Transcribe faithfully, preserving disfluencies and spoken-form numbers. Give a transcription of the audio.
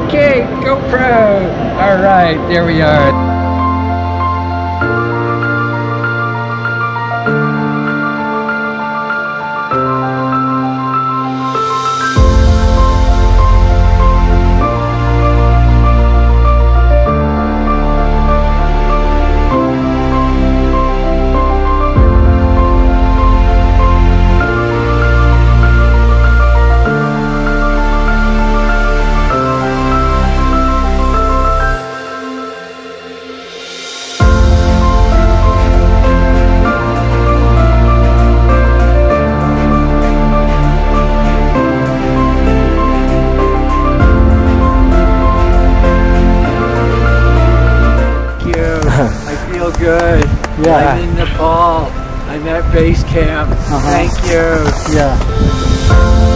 Okay, GoPro. All right, there we are. I feel good. Yeah. I'm in Nepal. I'm at base camp. Uh-huh. Thank you. Yeah.